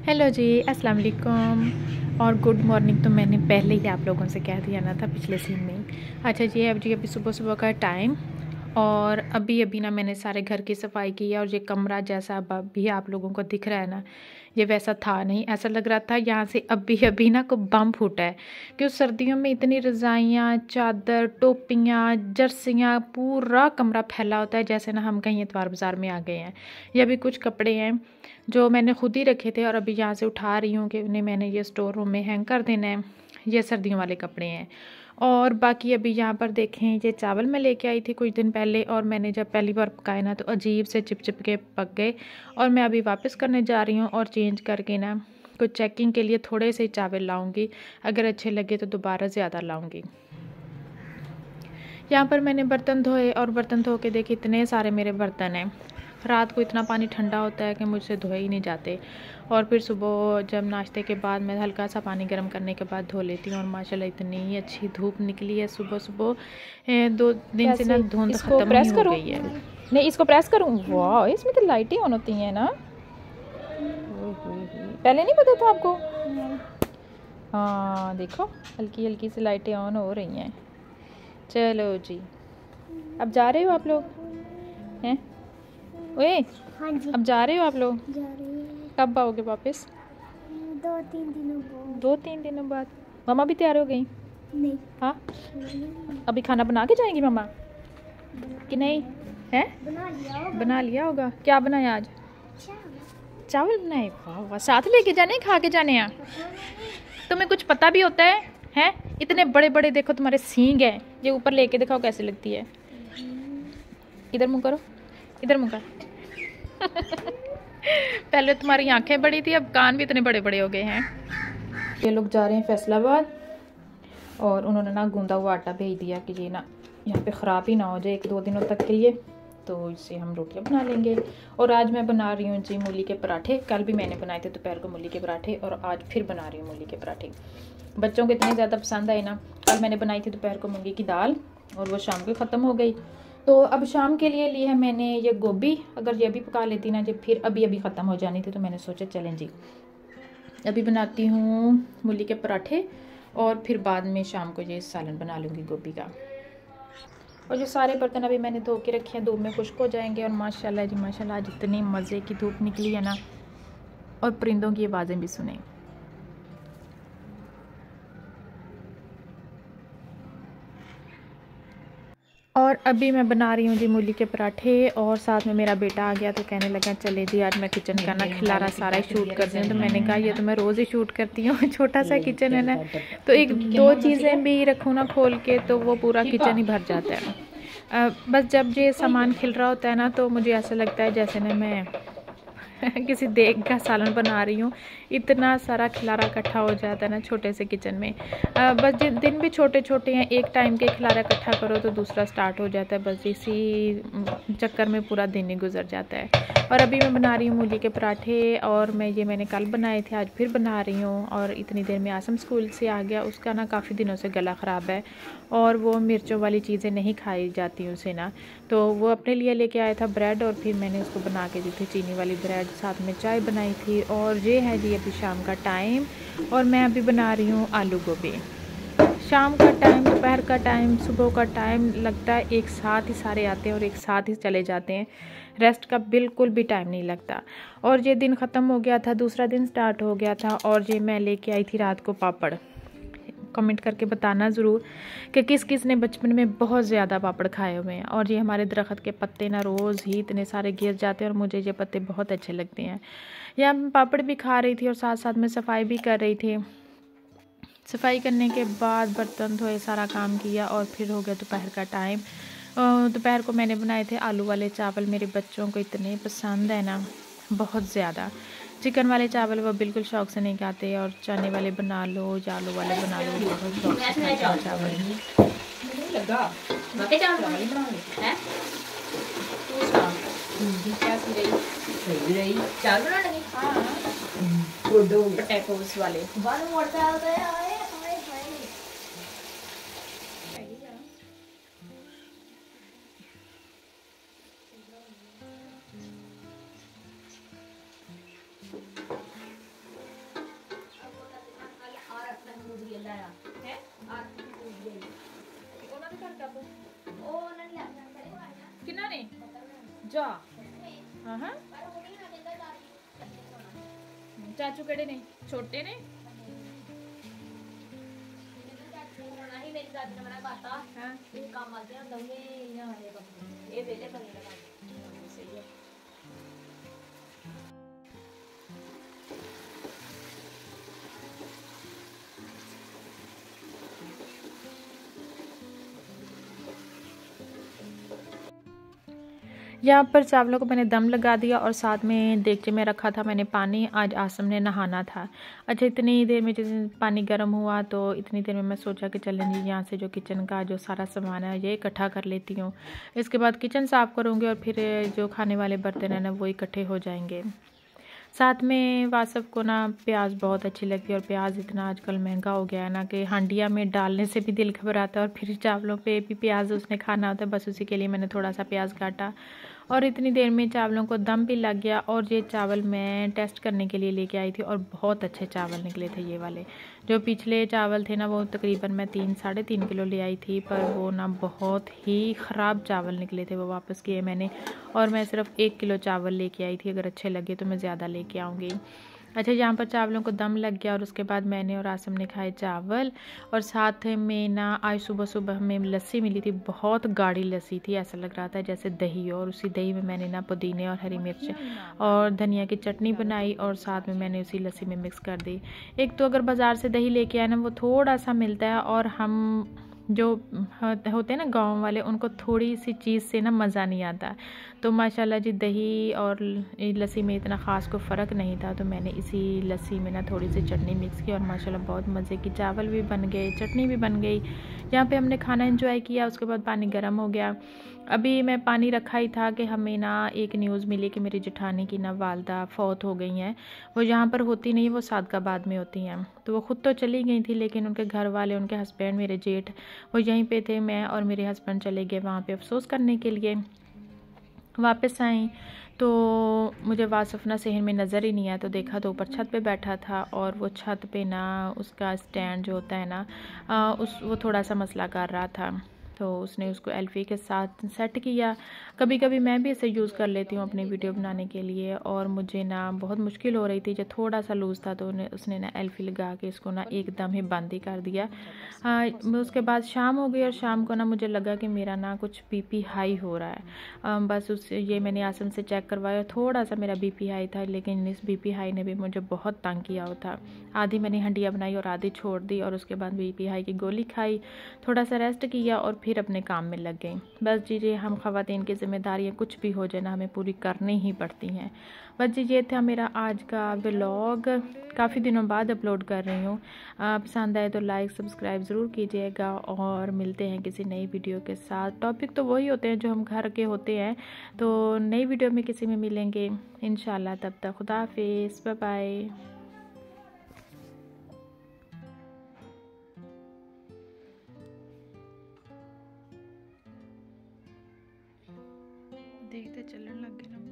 Hello जी, अस्सलाम वालेकुम और गुड मॉर्निंग। तो मैंने पहले ही आप लोगों से कह दिया ना था पिछले सीन में ही। अच्छा जी, अभी सुबह सुबह का टाइम और अभी अभी ना मैंने सारे घर की सफाई की है। और ये कमरा जैसा अब अभी आप लोगों को दिख रहा है ना, ये वैसा था नहीं। ऐसा लग रहा था यहाँ से अभी अभी ना कोई बम फूटा है, क्योंकि सर्दियों में इतनी रज़ाइयाँ, चादर, टोपियाँ, जर्सियाँ, पूरा कमरा फैला होता है जैसे ना हम कहीं इतवार बाज़ार में आ गए हैं। ये अभी कुछ कपड़े हैं जो मैंने खुद ही रखे थे और अभी यहाँ से उठा रही हूँ कि उन्हें मैंने ये स्टोर रूम में हैंग कर देना है। ये सर्दियों वाले कपड़े हैं। और बाकी अभी यहाँ पर देखें, ये चावल मैं लेके आई थी कुछ दिन पहले और मैंने जब पहली बार पकाए ना तो अजीब से चिप के पक गए। और मैं अभी वापस करने जा रही हूँ और चेंज करके ना कुछ चेकिंग के लिए थोड़े से चावल लाऊंगी। अगर अच्छे लगे तो दोबारा ज़्यादा लाऊंगी। यहाँ पर मैंने बर्तन धोए और बर्तन धो के देखे इतने सारे मेरे बर्तन हैं। रात को इतना पानी ठंडा होता है कि मुझसे धोए ही नहीं जाते। और फिर सुबह जब नाश्ते के बाद मैं हल्का सा पानी गर्म करने के बाद धो लेती हूँ। और माशाल्लाह इतनी अच्छी धूप निकली है सुबह सुबह। 2 दिन से ना धुंध ख़त्म ही हो गई है। नहीं, इसको प्रेस करूँ। वाह, इसमें तो लाइटें ऑन होती हैं ना। पहले नहीं पता था आपको? हाँ देखो, हल्की हल्की सी लाइटें ऑन हो रही हैं। चलो जी, अब जा रहे हो आप लोग? हैं? ओए, हाँ जी, अब जा रहे हो आप लोग? जा रही है। कब आओगे वापस? 2-3 दिनों बाद। 2-3 दिनों बाद। मम्मा भी तैयार हो गई? नहीं, हाँ, नहीं, अभी खाना बना के जाएंगी मम्मा कि नहीं? हैं? बना लिया होगा। बना लिया होगा। क्या बनाया आज? चावल। चावल बनाए? वाह वाह, साथ लेके जाने, खा के जाने हैं? तुम्हें कुछ पता भी होता है? हैं? इतने बड़े बड़े देखो तुम्हारे सींग हैं। ये ऊपर लेके दिखाओ कैसी लगती है। इधर मुंह करो, इधर मुंह कर। पहले तुम्हारी आंखें बड़ी थी, अब कान भी इतने बड़े बड़े हो गए हैं। ये लोग जा रहे हैं फैसलाबाद और उन्होंने ना गूंदा हुआ आटा भेज दिया कि ये ना यहाँ पे ख़राब ही ना हो जाए 1-2 दिनों तक के लिए, तो इससे हम रोटियां बना लेंगे। और आज मैं बना रही हूँ जी मूली के पराठे। कल भी मैंने बनाए थे दोपहर को मूली के पराठे और आज फिर बना रही हूँ मूली के पराठे। बच्चों को इतने ज़्यादा पसंद आए ना। कल मैंने बनाई थी दोपहर को मूंगी की दाल और वो शाम को ख़त्म हो गई। तो अब शाम के लिए ली है मैंने ये गोभी। अगर ये भी पका लेती ना, जब फिर अभी अभी ख़त्म हो जानी थी, तो मैंने सोचा चलें जी अभी बनाती हूँ मूली के पराठे और फिर बाद में शाम को ये सालन बना लूँगी गोभी का। और जो सारे बर्तन अभी मैंने धो के रखे हैं, धूप में खुश्क हो जाएंगे। और माशाल्लाह जी माशाल्लाह, आज इतनी मज़े की धूप निकली है ना, और परिंदों की आवाज़ें भी सुने। और अभी मैं बना रही हूँ जी मूली के पराठे और साथ में मेरा बेटा आ गया तो कहने लगा चले जी आज मैं किचन का ना खिलारा सारा ही शूट करती हूँ। तो मैंने कहा ये तो मैं रोज़ ही शूट करती हूँ, छोटा सा किचन है ना, तो 1-2 चीज़ें भी रखूँ ना खोल के तो वो पूरा किचन ही भर जाता है। बस जब ये सामान खिल रहा होता है ना, तो मुझे ऐसा लगता है जैसे ना मैं किसी देग का सालन बना रही हूँ। इतना सारा खिलारा इकट्ठा हो जाता है ना छोटे से किचन में। बस दिन भी छोटे छोटे हैं, एक टाइम के खिलारा इकट्ठा करो तो दूसरा स्टार्ट हो जाता है। बस इसी चक्कर में पूरा दिन ही गुजर जाता है। और अभी मैं बना रही हूँ मूली के पराठे और मैंने कल बनाए थे, आज फिर बना रही हूँ। और इतनी देर में आसम स्कूल से आ गया, उसका ना काफ़ी दिनों से गला ख़राब है और वो मिर्चों वाली चीज़ें नहीं खाई जाती उसे ना, तो वो अपने लिए लेके आया था ब्रेड और फिर मैंने उसको बना के दी थी चीनी वाली ब्रेड, साथ में चाय बनाई थी। और ये है जी अभी शाम का टाइम और मैं अभी बना रही हूँ आलू गोभी। शाम का टाइम, दोपहर का टाइम, सुबह का टाइम लगता है एक साथ ही सारे आते हैं और एक साथ ही चले जाते हैं। रेस्ट का बिल्कुल भी टाइम नहीं लगता। और ये दिन ख़त्म हो गया था, दूसरा दिन स्टार्ट हो गया था। और ये मैं लेके आई थी रात को पापड़। कमेंट करके बताना ज़रूर कि किस किस ने बचपन में बहुत ज़्यादा पापड़ खाए हुए हैं। और ये हमारे दरख्त के पत्ते ना रोज़ ही इतने सारे गिर जाते हैं और मुझे ये पत्ते बहुत अच्छे लगते हैं। यहाँ मैं पापड़ भी खा रही थी और साथ साथ में सफाई भी कर रही थी। सफाई करने के बाद बर्तन धोए, सारा काम किया और फिर हो गया दोपहर का टाइम। दोपहर को मैंने बनाए थे आलू वाले चावल। मेरे बच्चों को इतने पसंद है ना, बहुत ज़्यादा। चिकन वाले चावल वो बिल्कुल शौक से नहीं खाते और चने वाले बना लो या आलू वाले बना लो, बहुत शौक से खाते हैं चावल। पोटैटोस वाले किन्ना ने जा हाँ हाँ चाचू केड़े ने छोटे ने हाँ सही है। यहाँ पर चावलों को मैंने दम लगा दिया और साथ में देगचे में रखा था मैंने पानी। आज आसम ने नहाना था। अच्छा इतनी देर में जैसे पानी गर्म हुआ तो इतनी देर में मैं सोचा कि चलें जी यहाँ से जो किचन का जो सारा सामान है ये इकट्ठा कर लेती हूँ। इसके बाद किचन साफ़ करूँगी और फिर जो खाने वाले बर्तन हैं ना वो इकट्ठे हो जाएंगे। साथ में वासफ को ना प्याज बहुत अच्छी लगती है और प्याज इतना आजकल महंगा हो गया है ना कि हांडिया में डालने से भी दिल घबराता है और फिर चावलों पे भी प्याज उसने खाना होता है। बस उसी के लिए मैंने थोड़ा सा प्याज काटा और इतनी देर में चावलों को दम भी लग गया। और ये चावल मैं टेस्ट करने के लिए लेके आई थी और बहुत अच्छे चावल निकले थे ये वाले। जो पिछले चावल थे ना वो तकरीबन मैं 3-3.5 किलो ले आई थी, पर वो ना बहुत ही ख़राब चावल निकले थे, वो वापस किए मैंने और मैं सिर्फ 1 किलो चावल लेके आई थी। अगर अच्छे लगे तो मैं ज़्यादा लेके आऊँगी। अच्छा यहाँ पर चावलों को दम लग गया और उसके बाद मैंने और आसम ने खाए चावल। और साथ में ना आज सुबह सुबह हमें लस्सी मिली थी, बहुत गाढ़ी लस्सी थी, ऐसा लग रहा था जैसे दही हो। और उसी दही में मैंने ना पुदीने और हरी मिर्च और धनिया की चटनी बनाई और साथ में मैंने उसी लस्सी में मिक्स कर दी। एक तो अगर बाज़ार से दही लेके आए ना वो थोड़ा सा मिलता है और हम जो होते हैं ना गांव वाले उनको थोड़ी सी चीज़ से ना मज़ा नहीं आता। तो माशाल्लाह जी दही और लस्सी में इतना ख़ास कोई फ़र्क नहीं था, तो मैंने इसी लस्सी में ना थोड़ी सी चटनी मिक्स की और माशाल्लाह बहुत मज़े की चावल भी बन गए, चटनी भी बन गई। यहाँ पे हमने खाना एंजॉय किया। उसके बाद पानी गर्म हो गया। अभी मैं पानी रखा ही था कि हमें ना एक न्यूज़ मिली कि मेरी जेठानी की ना वालदा फ़ौत हो गई हैं। वो यहाँ पर होती नहीं, वो सादकाबाद में होती हैं। तो वो ख़ुद तो चली गई थी लेकिन उनके घर वाले, उनके हस्बैंड मेरे जेठ वो यहीं पे थे। मैं और मेरे हस्बैंड चले गए वहाँ पे अफसोस करने के लिए। वापस आई तो मुझे वासफ ना शहर में नज़र ही नहीं आया, तो देखा तो ऊपर छत पे बैठा था और वो छत पे ना उसका स्टैंड जो होता है ना वो थोड़ा सा मसला कर रहा था, तो उसने उसको एल्फ़ी के साथ सेट किया। कभी कभी मैं भी इसे यूज़ कर लेती हूँ अपनी वीडियो बनाने के लिए और मुझे ना बहुत मुश्किल हो रही थी। जब थोड़ा सा लूज़ था तो उसने ना एल्फ़ी लगा के इसको ना एकदम ही बंद ही कर दिया। उसके बाद शाम हो गई और शाम को ना मुझे लगा कि मेरा ना कुछ बीपी हाई हो रहा है। बस ये मैंने आसम से चेक करवाया, थोड़ा सा मेरा बीपी हाई था, लेकिन इस बीपी हाई ने भी मुझे बहुत तंग किया हुआ था। आधी मैंने हंडिया बनाई और आधी छोड़ दी और उसके बाद बीपी हाई की गोली खाई, थोड़ा सा रेस्ट किया और फिर अपने काम में लग गई। बस जी हम ख़वातीन की ज़िम्मेदारियाँ कुछ भी हो जाए ना हमें पूरी करनी ही पड़ती हैं। बस जी ये था मेरा आज का व्लॉग, काफ़ी दिनों बाद अपलोड कर रही हूँ। पसंद आए तो लाइक सब्सक्राइब ज़रूर कीजिएगा और मिलते हैं किसी नई वीडियो के साथ। टॉपिक तो वही होते हैं जो हम घर के होते हैं, तो नई वीडियो में किसी में मिलेंगे इंशाल्लाह। तब तक खुदा हाफिज़, बाय बाय। देखते चलन लग गए ना।